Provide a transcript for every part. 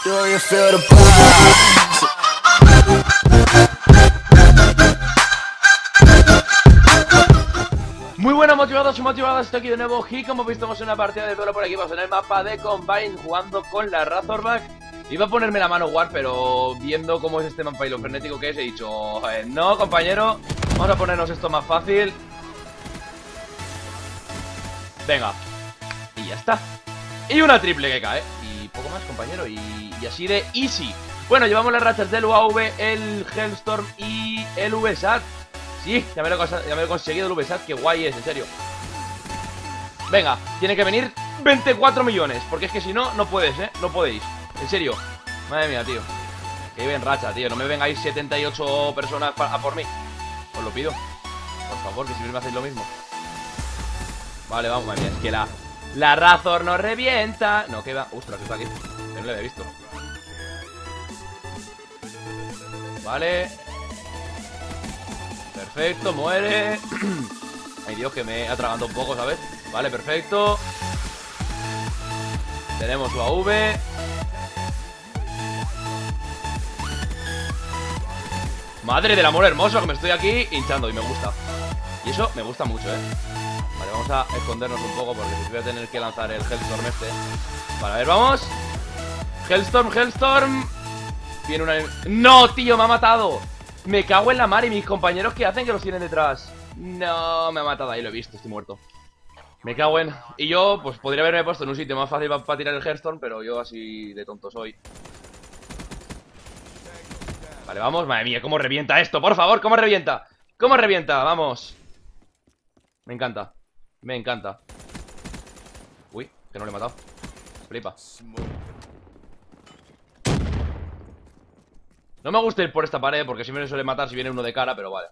Do you feel the pulse? Muy buenas motivados y motivadas, estoy aquí de nuevo y como visto en una partida de duelo por aquí, vamos en el mapa de Combine jugando con la Razorback. Iba a ponerme la mano War, pero viendo cómo es este mapa y lo frenético que es, he dicho no compañero, vamos a ponernos esto más fácil. Venga, y ya está. Y una triple que cae, y poco más compañero, y así de easy. Bueno, llevamos las rachas del UAV, el Hellstorm y el VSAT. Sí, ya me lo he conseguido el VSAT, que guay es, en serio. Venga, tiene que venir 24 millones, porque es que si no, no puedes, no podéis. En serio, madre mía, tío. Que bien racha, tío, no me vengáis 78 personas a por mí. Os lo pido, por favor, que siempre me hacéis lo mismo. Vale, vamos, madre mía, es que la Razor nos revienta. No, que va, ostras, que está aquí, que no le había visto. Vale. Perfecto, muere. Ay Dios, que me he atragantado un poco, ¿sabes? Vale, perfecto. Tenemos su AV. Madre del amor hermoso, que me estoy aquí hinchando y me gusta. Y eso me gusta mucho, Vale, vamos a escondernos un poco porque si voy a tener que lanzar el Hellstorm este. Vale, a ver, vamos. Hellstorm, Hellstorm. Viene una... ¡No, tío! ¡Me ha matado! Me cago en la mar y mis compañeros que hacen que los tienen detrás. No, me ha matado ahí, lo he visto, estoy muerto. Me cago en... Y yo, pues podría haberme puesto en un sitio más fácil para tirar el Hellstorm, pero yo así de tonto soy. Vale, vamos, madre mía, cómo revienta esto, por favor, cómo revienta. ¿Cómo revienta? Vamos. Me encanta, me encanta. Uy, que no le he matado. Flipa. No me gusta ir por esta pared porque siempre me suele matar si viene uno de cara, pero vale.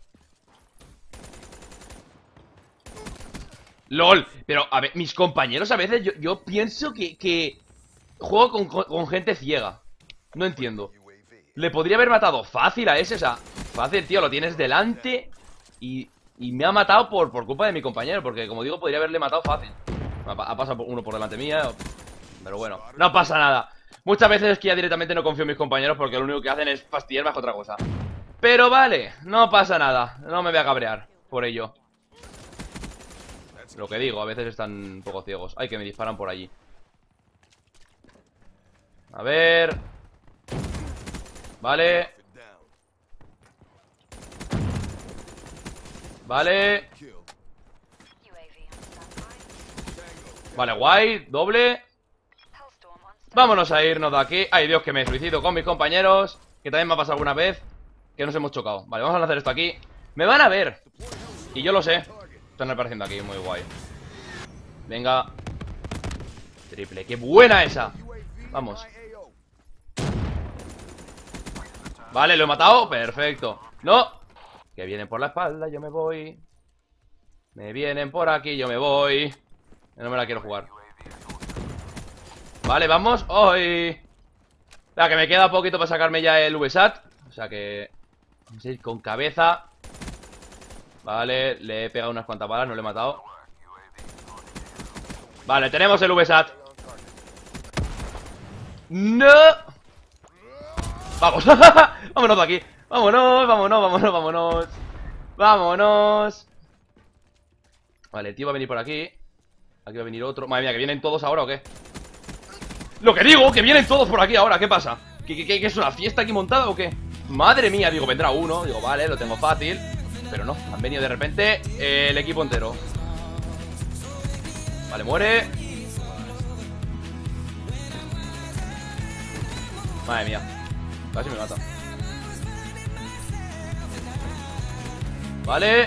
¡Lol! Pero, a ver, mis compañeros a veces yo pienso que juego con gente ciega. No entiendo. Le podría haber matado fácil a ese, o sea, fácil, tío, lo tienes delante y me ha matado por culpa de mi compañero, porque como digo, podría haberle matado fácil. Ha pasado uno por delante mía, pero bueno, no pasa nada. Muchas veces es que ya directamente no confío en mis compañeros porque lo único que hacen es fastidiarme a otra cosa. Pero vale, no pasa nada, no me voy a cabrear por ello. Lo que digo, a veces están un poco ciegos. Ay, que me disparan por allí. A ver. Vale. Vale. Vale, guay, doble. Vámonos a irnos de aquí. Ay, Dios, que me suicido con mis compañeros, que también me ha pasado alguna vez que nos hemos chocado. Vale, vamos a hacer esto aquí. Me van a ver y yo lo sé. Están apareciendo aquí, muy guay. Venga. Triple, qué buena esa. Vamos. Vale, lo he matado, perfecto. No, que vienen por la espalda, yo me voy. Me vienen por aquí, yo me voy. No me la quiero jugar. Vale, vamos. ¡Ay! La que me queda poquito para sacarme ya el VSAT. O sea que vamos a ir con cabeza. Vale, le he pegado unas cuantas balas, no le he matado. Vale, tenemos el VSAT. ¡No! ¡Vamos! ¡Vámonos de aquí! ¡Vámonos, vámonos, vámonos, vámonos! ¡Vámonos! Vale, el tío va a venir por aquí. Aquí va a venir otro. Madre mía, ¿que vienen todos ahora o qué? Lo que digo, que vienen todos por aquí ahora, ¿qué pasa? ¿Qué es una fiesta aquí montada o qué? Madre mía, digo, vendrá uno. Digo, vale, lo tengo fácil. Pero no, han venido de repente el equipo entero. Vale, muere. Madre mía, casi me mata. Vale.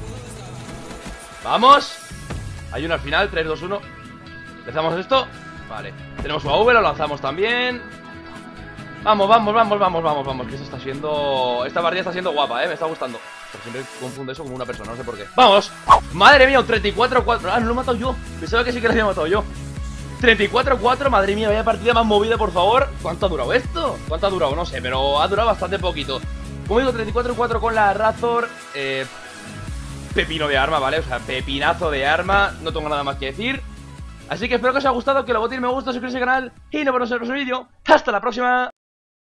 Vamos. Hay uno al final, 3, 2, 1. Empezamos esto. Vale, tenemos su AV, lo lanzamos también. Vamos, vamos, vamos, vamos, vamos, vamos. Que esto está siendo... Esta partida está siendo guapa, me está gustando. Pero siempre confundo eso con una persona, no sé por qué. ¡Vamos! ¡Madre mía! Un 34-4. Ah, no lo he matado yo. Pensaba que sí que lo había matado yo. 34-4, madre mía, vaya partida más movida, por favor. ¿Cuánto ha durado esto? ¿Cuánto ha durado? No sé, pero ha durado bastante poquito. Como digo, 34-4 con la Razor. Pepino de arma, ¿vale? O sea, pepinazo de arma. No tengo nada más que decir. Así que espero que os haya gustado, que lo botéis me gusta, suscribirse al canal y nos vemos en el próximo vídeo. ¡Hasta la próxima!